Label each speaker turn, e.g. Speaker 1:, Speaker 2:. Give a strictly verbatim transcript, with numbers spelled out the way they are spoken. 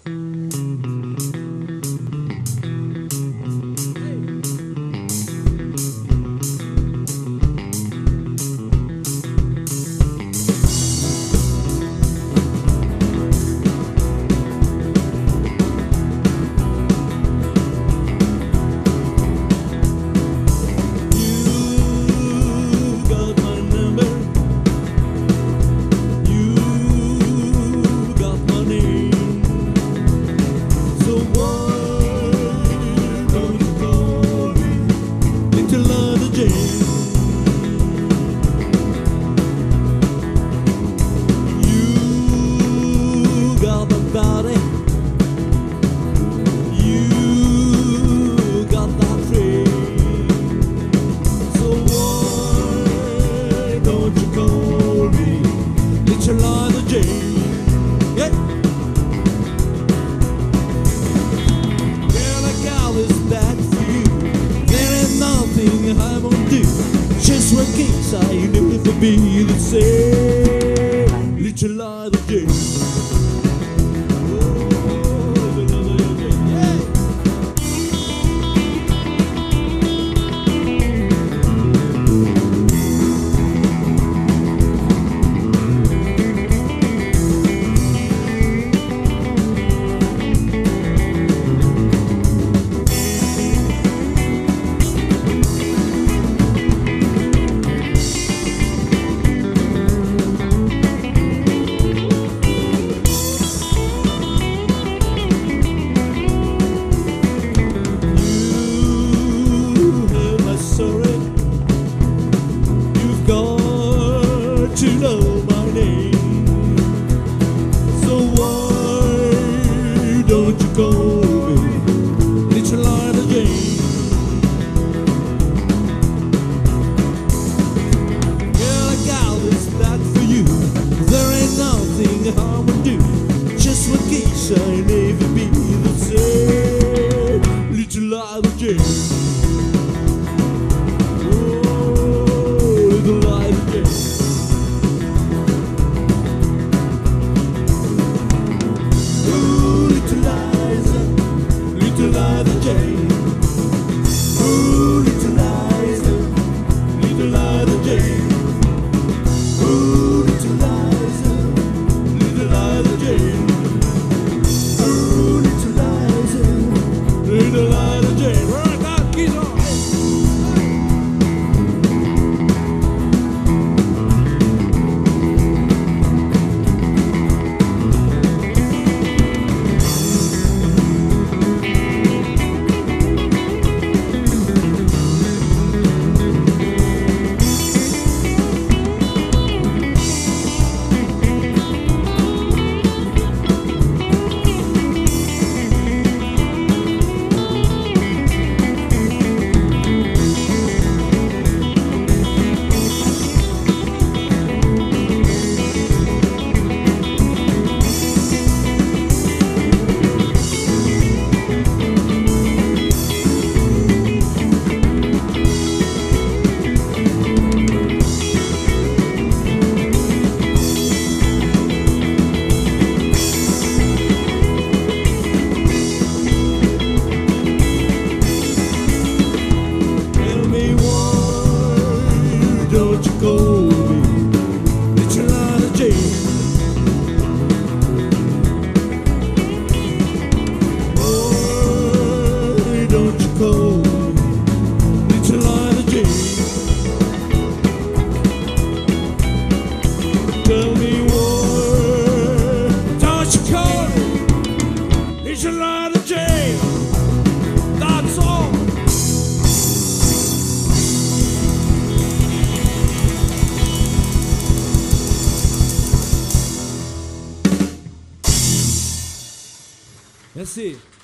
Speaker 1: Just one case I never be the same. Little light of day. To know my name, so why don't you call me Little Ida Jane? Girl, I got this back for you. There ain't nothing I would do. Just one case I never be the same. Little Ida Jane. Merci.